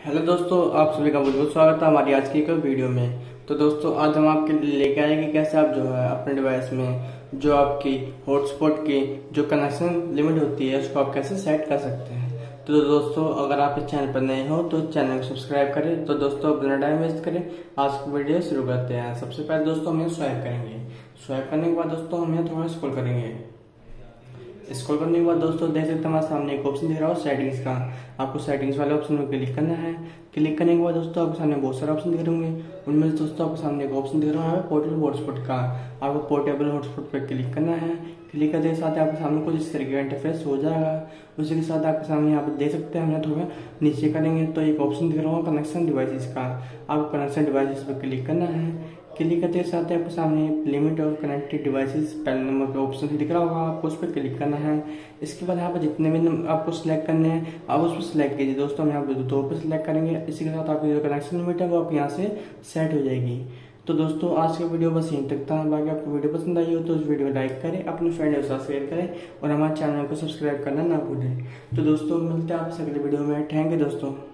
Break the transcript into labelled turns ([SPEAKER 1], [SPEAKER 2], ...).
[SPEAKER 1] Hello दोस्तों, आप सभी का बहुत बहुत स्वागत है हमारी आज की एक वीडियो में। तो दोस्तों, आज हम आपके लिए लेके आए कि कैसे आप जो है अपने डिवाइस में जो आपकी हॉटस्पॉट की जो कनेक्शन लिमिट होती है उसको आप कैसे सेट कर सकते हैं। तो दोस्तों, अगर आप इस चैनल पर नए हो तो चैनल को सब्सक्राइब करें। तो दोस्तों, बिना टाइम वेस्ट करें आज की वीडियो शुरू करते हैं। सबसे पहले दोस्तों हम यहाँ स्वाइप करेंगे। स्वाइप करने के बाद दोस्तों हम यहाँ थोड़ा स्क्रॉल करेंगे। स्क्रॉल करने के बाद दोस्तों देख सकते हैं हमारे सामने एक ऑप्शन दिख रहा है सेटिंग्स का। आपको सेटिंग्स वाले ऑप्शन में क्लिक करना है। क्लिक करने के बाद दोस्तों आपके सामने बहुत सारे ऑप्शन दिख रहे होंगे। उनमें से दोस्तों आपके सामने एक ऑप्शन दिख रहा है पोर्टेबल हॉटस्पॉट का। आपको पोर्टेबल हॉटस्पॉट पर क्लिक करना है। क्लिक करने के साथ आपके सामने कुछ इस तरीके का इंटरफेस हो जाएगा। उसी के साथ आपके सामने यहाँ पर देख सकते हैं, हम थोड़ा नीचे करेंगे तो एक ऑप्शन दिख रहा होगा कनेक्शन डिवाइसेस का। आपको कनेक्शन डिवाइसेस पर क्लिक करना है। क्लिक करते के साथ आपके सामने लिमिट और कनेक्टेड डिवाइसेस पहले नंबर पे ऑप्शन दिख रहा होगा, आपको उस पर क्लिक करना है। इसके बाद यहाँ पर जितने भी आपको सिलेक्ट करने हैं आप उस पर सिलेक्ट कीजिए। दोस्तों हम यहाँ पे दो पे सिलेक्ट करेंगे। इसी के साथ आपकी जो कनेक्शन लिमिट है वो आपके यहाँ से सेट हो जाएगी। तो दोस्तों आज का वीडियो बस यहीं तक था। बाकी आपको वीडियो पसंद आई हो तो उस वीडियो को लाइक करें, अपने फ्रेंड के साथ शेयर करें और हमारे चैनल को सब्सक्राइब करना ना भूलें। तो दोस्तों मिलते हैं आपसे अगले वीडियो में। थैंक यू दोस्तों।